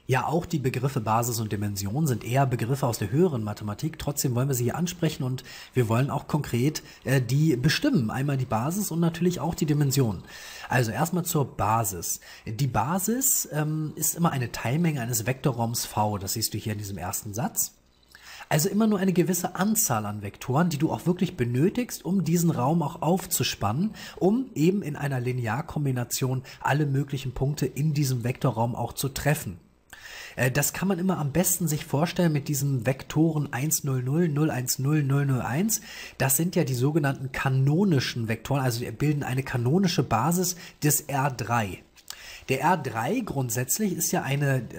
Ja, auch die Begriffe Basis und Dimension sind eher Begriffe aus der höheren Mathematik. Trotzdem wollen wir sie hier ansprechen und wir wollen auch konkret die bestimmen. Einmal die Basis und natürlich auch die Dimension. Also erstmal zur Basis. Die Basis ist immer eine Teilmenge eines Vektorraums V. Das siehst du hier in diesem ersten Satz. Also immer nur eine gewisse Anzahl an Vektoren, die du auch wirklich benötigst, um diesen Raum auch aufzuspannen, um eben in einer Linearkombination alle möglichen Punkte in diesem Vektorraum auch zu treffen. Das kann man immer am besten sich vorstellen mit diesen Vektoren 1, 0, 0, 0, 1, 0, 0, 0, 1. Das sind ja die sogenannten kanonischen Vektoren, also die bilden eine kanonische Basis des R3. Der R3 grundsätzlich ist ja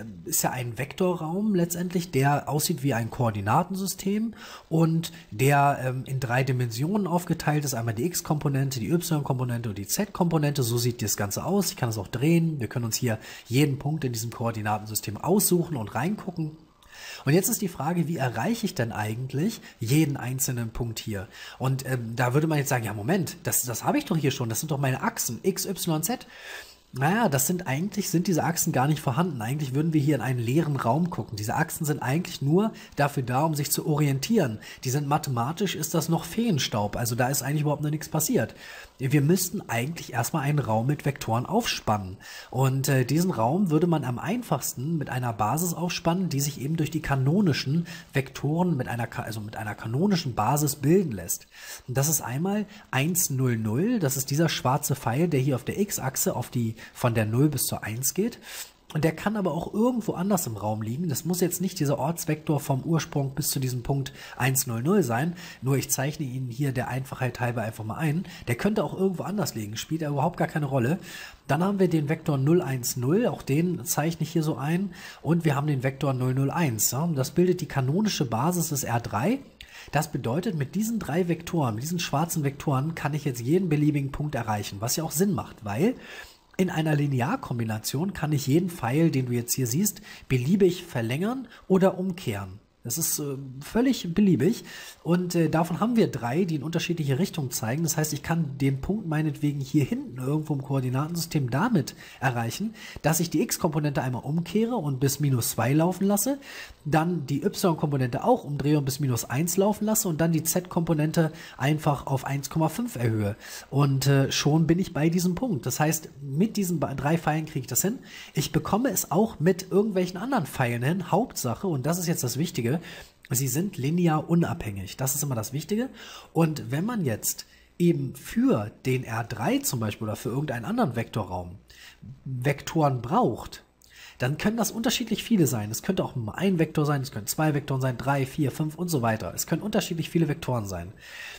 ein Vektorraum letztendlich, der aussieht wie ein Koordinatensystem und der in 3 Dimensionen aufgeteilt ist. Einmal die X-Komponente, die Y-Komponente und die Z-Komponente. So sieht das Ganze aus. Ich kann es auch drehen. Wir können uns hier jeden Punkt in diesem Koordinatensystem aussuchen und reingucken. Und jetzt ist die Frage, wie erreiche ich denn eigentlich jeden einzelnen Punkt hier? Und da würde man jetzt sagen, ja Moment, das habe ich doch hier schon. Das sind doch meine Achsen X, Y, Z. Naja, sind diese Achsen gar nicht vorhanden. Eigentlich würden wir hier in einen leeren Raum gucken. Diese Achsen sind eigentlich nur dafür da, um sich zu orientieren. Mathematisch ist das noch Feenstaub. Also da ist eigentlich überhaupt noch nichts passiert. Wir müssten eigentlich erstmal einen Raum mit Vektoren aufspannen. Und diesen Raum würde man am einfachsten mit einer Basis aufspannen, die sich eben durch die kanonischen Vektoren mit einer kanonischen Basis bilden lässt. Und das ist einmal 1, 0, 0. Das ist dieser schwarze Pfeil, der hier auf der X-Achse von der 0 bis zur 1 geht. Und der kann aber auch irgendwo anders im Raum liegen. Das muss jetzt nicht dieser Ortsvektor vom Ursprung bis zu diesem Punkt 1, 0, 0 sein. Nur ich zeichne ihn hier der Einfachheit halber einfach mal ein. Der könnte auch irgendwo anders liegen. Spielt ja überhaupt gar keine Rolle. Dann haben wir den Vektor 0, 1, 0. Auch den zeichne ich hier so ein. Und wir haben den Vektor 0, 0, 1. Das bildet die kanonische Basis des R3. Das bedeutet, mit diesen 3 Vektoren, mit diesen schwarzen Vektoren, kann ich jetzt jeden beliebigen Punkt erreichen. Was ja auch Sinn macht, weil in einer Linearkombination kann ich jeden Pfeil, den du jetzt hier siehst, beliebig verlängern oder umkehren. Das ist völlig beliebig und davon haben wir 3, die in unterschiedliche Richtungen zeigen. Das heißt, ich kann den Punkt meinetwegen hier hinten irgendwo im Koordinatensystem damit erreichen, dass ich die x-Komponente einmal umkehre und bis -2 laufen lasse, dann die y-Komponente auch umdrehe und bis -1 laufen lasse und dann die z-Komponente einfach auf 1,5 erhöhe. Und schon bin ich bei diesem Punkt. Das heißt, mit diesen 3 Pfeilen kriege ich das hin. Ich bekomme es auch mit irgendwelchen anderen Pfeilen hin. Hauptsache, und das ist jetzt das Wichtige, sie sind linear unabhängig. Das ist immer das Wichtige. Und wenn man jetzt eben für den R3 zum Beispiel oder für irgendeinen anderen Vektorraum Vektoren braucht, dann können das unterschiedlich viele sein. Es könnte auch mal ein Vektor sein, es können 2 Vektoren sein, 3, 4, 5 und so weiter. Es können unterschiedlich viele Vektoren sein.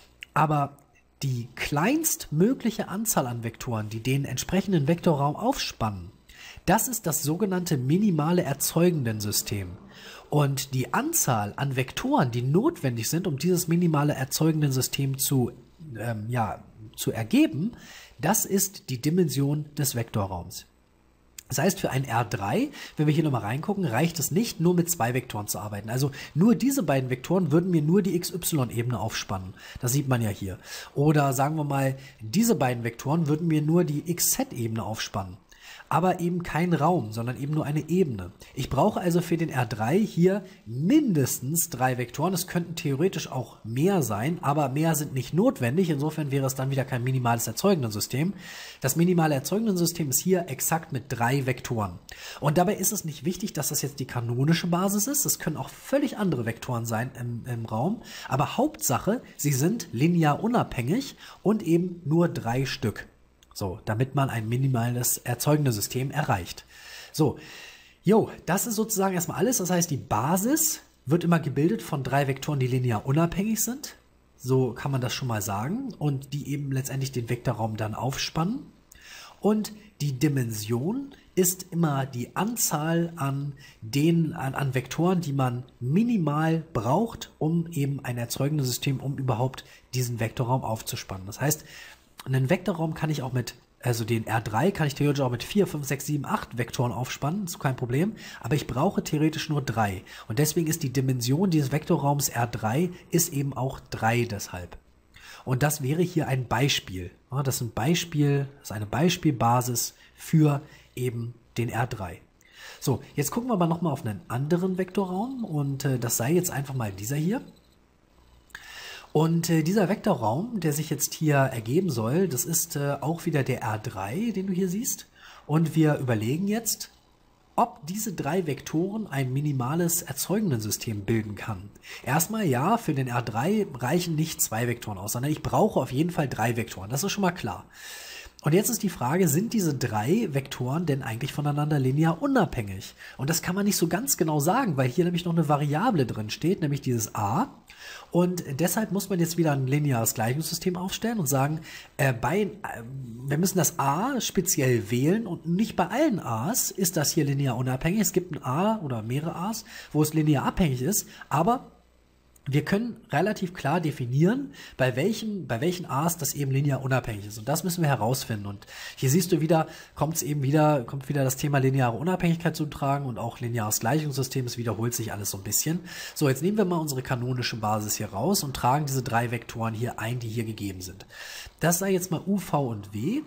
Aber die kleinstmögliche Anzahl an Vektoren, die den entsprechenden Vektorraum aufspannen, das ist das sogenannte minimale Erzeugenden-System. Und die Anzahl an Vektoren, die notwendig sind, um dieses minimale Erzeugenden-System zu ergeben, das ist die Dimension des Vektorraums. Das heißt, für ein R3, wenn wir hier nochmal reingucken, reicht es nicht, nur mit 2 Vektoren zu arbeiten. Also nur diese beiden Vektoren würden mir nur die XY-Ebene aufspannen. Das sieht man ja hier. Oder sagen wir mal, diese beiden Vektoren würden mir nur die XZ-Ebene aufspannen. Aber eben kein Raum, sondern eben nur eine Ebene. Ich brauche also für den R3 hier mindestens 3 Vektoren. Es könnten theoretisch auch mehr sein, aber mehr sind nicht notwendig. Insofern wäre es dann wieder kein minimales Erzeugenden-System. Das minimale Erzeugenden-System ist hier exakt mit 3 Vektoren. Und dabei ist es nicht wichtig, dass das jetzt die kanonische Basis ist. Es können auch völlig andere Vektoren sein im Raum. Aber Hauptsache, sie sind linear unabhängig und eben nur 3 Stück. So, damit man ein minimales erzeugende System erreicht. So, das ist sozusagen erstmal alles. Das heißt, die Basis wird immer gebildet von 3 Vektoren, die linear unabhängig sind. So kann man das schon mal sagen. Und die eben letztendlich den Vektorraum dann aufspannen. Und die Dimension ist immer die Anzahl an Vektoren, die man minimal braucht, um eben ein erzeugende System, um überhaupt diesen Vektorraum aufzuspannen. Das heißt, einen Vektorraum kann ich auch den R3 kann ich theoretisch auch mit 4, 5, 6, 7, 8 Vektoren aufspannen, ist kein Problem, aber ich brauche theoretisch nur 3. Und deswegen ist die Dimension dieses Vektorraums R3 ist eben auch 3 deshalb. Und das wäre hier ein Beispiel. Das ist eine Beispielbasis für eben den R3. So, jetzt gucken wir aber nochmal auf einen anderen Vektorraum und das sei jetzt einfach mal dieser hier. Und dieser Vektorraum, der sich jetzt hier ergeben soll, das ist auch wieder der R3, den du hier siehst. Und wir überlegen jetzt, ob diese drei Vektoren ein minimales Erzeugenden-System bilden kann. Erstmal ja, für den R3 reichen nicht 2 Vektoren aus, sondern ich brauche auf jeden Fall 3 Vektoren. Das ist schon mal klar. Und jetzt ist die Frage, sind diese 3 Vektoren denn eigentlich voneinander linear unabhängig? Und das kann man nicht so ganz genau sagen, weil hier nämlich noch eine Variable drin steht, nämlich dieses a. Und deshalb muss man jetzt wieder ein lineares Gleichungssystem aufstellen und sagen, wir müssen das a speziell wählen und nicht bei allen a's ist das hier linear unabhängig. Es gibt ein a oder mehrere a's, wo es linear abhängig ist, aber wir können relativ klar definieren, bei welchen a's das eben linear unabhängig ist. Und das müssen wir herausfinden. Und hier siehst du wieder, kommt wieder das Thema lineare Unabhängigkeit zum Tragen und auch lineares Gleichungssystem. Es wiederholt sich alles so ein bisschen. So, jetzt nehmen wir mal unsere kanonische Basis hier raus und tragen diese 3 Vektoren hier ein, die hier gegeben sind. Das sei jetzt mal u, v und w.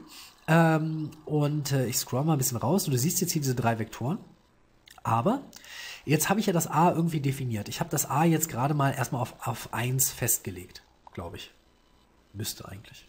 Ich scroll mal ein bisschen raus und du siehst jetzt hier diese 3 Vektoren. Aber jetzt habe ich ja das a irgendwie definiert. Ich habe das a jetzt gerade mal erstmal auf 1 festgelegt, glaube ich. Müsste eigentlich.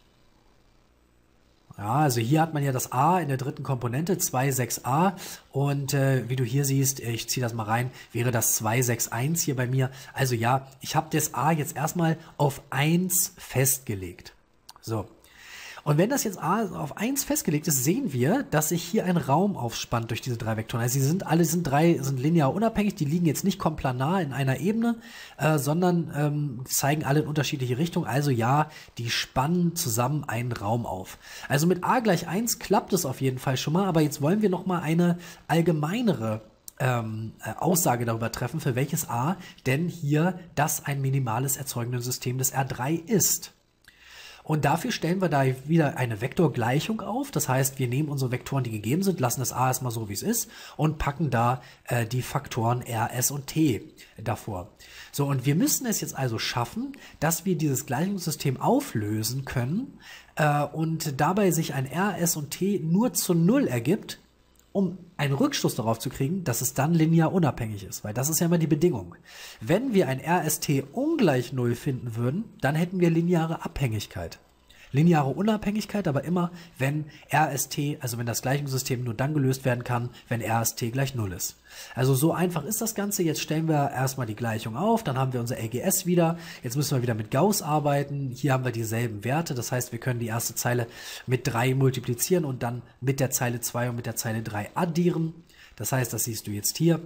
Ja, also hier hat man ja das a in der dritten Komponente, 2, 6a. Und wie du hier siehst, ich ziehe das mal rein, wäre das 2, 6, 1 hier bei mir. Also ja, ich habe das a jetzt erstmal auf 1 festgelegt. So. Und wenn das jetzt auf 1 festgelegt ist, sehen wir, dass sich hier ein Raum aufspannt durch diese 3 Vektoren. Also sind linear unabhängig, die liegen jetzt nicht komplanar in einer Ebene, sondern zeigen alle in unterschiedliche Richtungen. Also ja, die spannen zusammen einen Raum auf. Also mit a gleich 1 klappt es auf jeden Fall schon mal, aber jetzt wollen wir nochmal eine allgemeinere Aussage darüber treffen, für welches a denn hier das ein minimales Erzeugenden-System des R3 ist. Und dafür stellen wir da wieder eine Vektorgleichung auf. Das heißt, wir nehmen unsere Vektoren, die gegeben sind, lassen das a erstmal so, wie es ist und packen da die Faktoren r, s und t davor. So, und wir müssen es jetzt also schaffen, dass wir dieses Gleichungssystem auflösen können und dabei sich ein r, s und t nur zu 0 ergibt, um einen Rückschluss darauf zu kriegen, dass es dann linear unabhängig ist, weil das ist ja immer die Bedingung. Wenn wir ein RST ungleich 0 finden würden, dann hätten wir lineare Abhängigkeit. Lineare Unabhängigkeit aber immer, wenn RST, also wenn das Gleichungssystem nur dann gelöst werden kann, wenn RST gleich 0 ist. Also so einfach ist das Ganze. Jetzt stellen wir erstmal die Gleichung auf, dann haben wir unser LGS wieder. Jetzt müssen wir wieder mit Gauss arbeiten. Hier haben wir dieselben Werte. Das heißt, wir können die erste Zeile mit 3 multiplizieren und dann mit der Zeile 2 und mit der Zeile 3 addieren. Das heißt, das siehst du jetzt hier.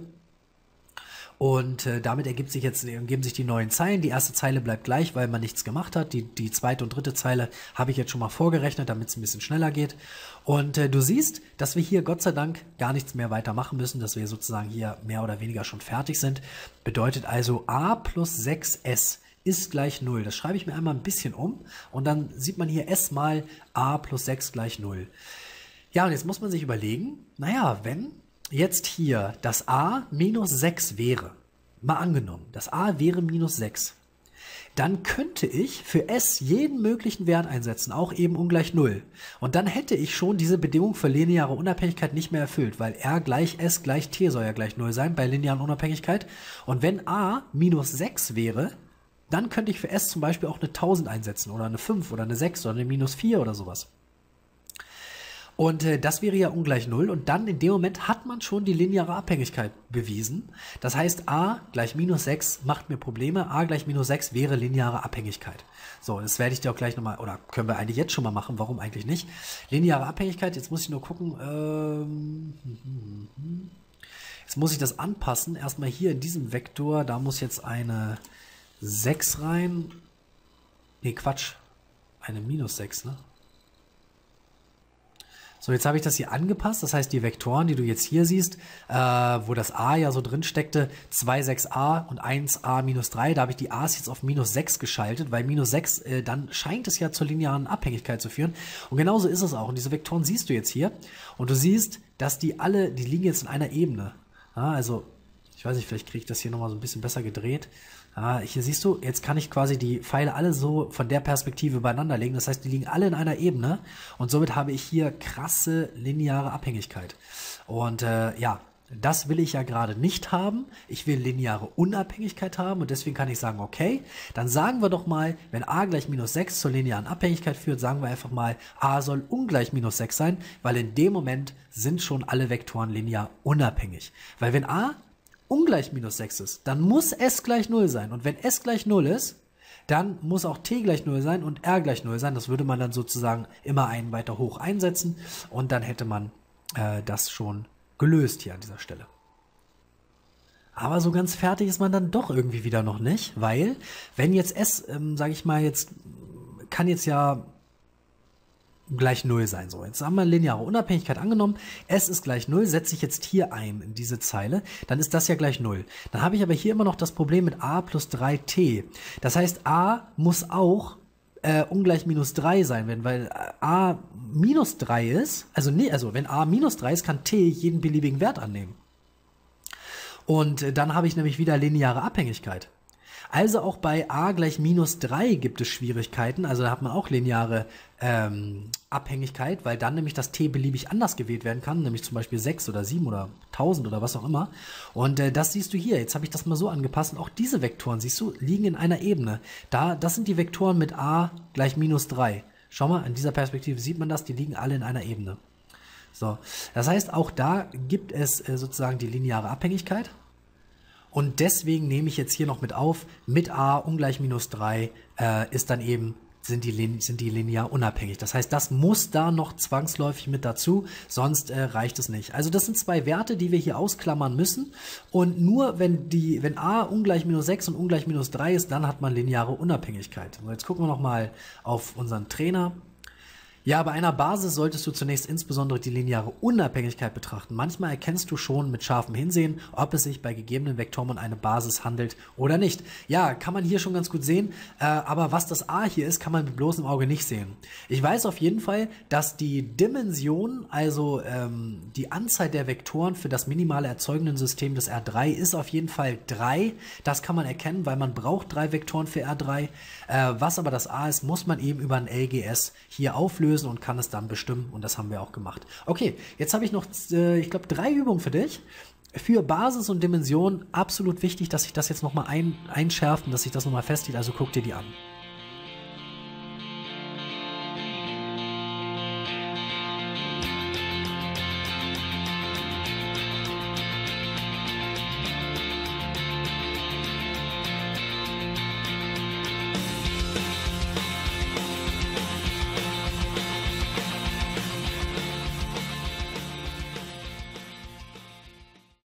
Und damit ergeben sich die neuen Zeilen. Die erste Zeile bleibt gleich, weil man nichts gemacht hat. Die zweite und dritte Zeile habe ich jetzt schon mal vorgerechnet, damit es ein bisschen schneller geht. Und du siehst, dass wir hier Gott sei Dank gar nichts mehr weiter machen müssen, dass wir sozusagen hier mehr oder weniger schon fertig sind. Bedeutet also a plus 6s ist gleich 0. Das schreibe ich mir einmal ein bisschen um und dann sieht man hier s mal a plus 6 gleich 0. Ja, und jetzt muss man sich überlegen, naja, wenn jetzt hier das a minus 6 wäre, mal angenommen, das a wäre minus 6, dann könnte ich für s jeden möglichen Wert einsetzen, auch eben ungleich 0. Und dann hätte ich schon diese Bedingung für lineare Unabhängigkeit nicht mehr erfüllt, weil r gleich s gleich t soll ja gleich 0 sein bei linearen Unabhängigkeit. Und wenn a minus 6 wäre, dann könnte ich für s zum Beispiel auch eine 1000 einsetzen oder eine 5 oder eine 6 oder eine minus 4 oder sowas. Und das wäre ja ungleich 0 und dann in dem Moment hat man schon die lineare Abhängigkeit bewiesen. Das heißt, a gleich minus 6 macht mir Probleme, a gleich minus 6 wäre lineare Abhängigkeit. So, das werde ich dir auch gleich nochmal, oder können wir eigentlich jetzt schon mal machen, warum eigentlich nicht? Lineare Abhängigkeit, jetzt muss ich nur gucken, jetzt muss ich das anpassen. Erstmal hier in diesem Vektor, da muss jetzt eine 6 rein. Nee, Quatsch, eine minus 6, ne? So, jetzt habe ich das hier angepasst, das heißt die Vektoren, die du jetzt hier siehst, wo das a ja so drin steckte, 2, 6a und 1a minus 3, da habe ich die a's jetzt auf minus 6 geschaltet, weil minus 6, dann scheint es ja zur linearen Abhängigkeit zu führen und genauso ist es auch und diese Vektoren siehst du jetzt hier und du siehst, dass die liegen jetzt in einer Ebene, ja, also ich weiß nicht, vielleicht kriege ich das hier nochmal so ein bisschen besser gedreht. Hier siehst du, jetzt kann ich quasi die Pfeile alle so von der Perspektive übereinander legen. Das heißt, die liegen alle in einer Ebene und somit habe ich hier krasse lineare Abhängigkeit. Und ja, Das will ich ja gerade nicht haben. Ich will lineare Unabhängigkeit haben und deswegen kann ich sagen, okay, dann sagen wir doch mal, wenn a gleich minus 6 zur linearen Abhängigkeit führt, sagen wir einfach mal, a soll ungleich minus 6 sein, weil in dem Moment sind schon alle Vektoren linear unabhängig. Weil wenn a ungleich minus 6 ist, dann muss s gleich 0 sein. Und wenn s gleich 0 ist, dann muss auch t gleich 0 sein und r gleich 0 sein. Das würde man dann sozusagen immer einen weiter hoch einsetzen und dann hätte man das schon gelöst hier an dieser Stelle. Aber so ganz fertig ist man dann doch irgendwie wieder noch nicht, weil wenn jetzt s, sage ich mal, jetzt kann jetzt ja gleich 0 sein. So, jetzt haben wir lineare Unabhängigkeit angenommen. S ist gleich 0, setze ich jetzt hier ein in diese Zeile, dann ist das ja gleich 0. Dann habe ich aber hier immer noch das Problem mit a plus 3t. Das heißt, a muss auch ungleich minus 3 sein, weil a minus 3 ist, also wenn a minus 3 ist, kann t jeden beliebigen Wert annehmen. Und dann habe ich nämlich wieder lineare Abhängigkeit. Also auch bei a gleich minus 3 gibt es Schwierigkeiten, also da hat man auch lineare Abhängigkeit, weil dann nämlich das t beliebig anders gewählt werden kann, nämlich zum Beispiel 6 oder 7 oder 1000 oder was auch immer. Und das siehst du hier, jetzt habe ich das mal so angepasst und auch diese Vektoren, siehst du, liegen in einer Ebene. Das sind die Vektoren mit a gleich minus 3. Schau mal, in dieser Perspektive sieht man das, die liegen alle in einer Ebene. So, das heißt, auch da gibt es sozusagen die lineare Abhängigkeit. Und deswegen nehme ich jetzt hier noch mit auf, mit a ungleich minus 3 ist dann eben, sind die linear unabhängig. Das heißt, das muss da noch zwangsläufig mit dazu, sonst reicht es nicht. Also das sind zwei Werte, die wir hier ausklammern müssen. Und nur wenn a ungleich minus 6 und ungleich minus 3 ist, dann hat man lineare Unabhängigkeit. So, jetzt gucken wir nochmal auf unseren Trainer. Ja, bei einer Basis solltest du zunächst insbesondere die lineare Unabhängigkeit betrachten. Manchmal erkennst du schon mit scharfem Hinsehen, ob es sich bei gegebenen Vektoren um eine Basis handelt oder nicht. Ja, kann man hier schon ganz gut sehen, aber was das a hier ist, kann man mit bloßem Auge nicht sehen. Ich weiß auf jeden Fall, dass die Dimension, also die Anzahl der Vektoren für das minimale Erzeugenden-System des R3 ist auf jeden Fall 3. Das kann man erkennen, weil man braucht 3 Vektoren für R3. Was aber das a ist, muss man eben über ein LGS hier auflösen und kann es dann bestimmen und das haben wir auch gemacht. Okay, jetzt habe ich noch, ich glaube, 3 Übungen für dich. Für Basis und Dimension absolut wichtig, dass ich das jetzt nochmal einschärft und dass ich das nochmal festhielt, also guck dir die an.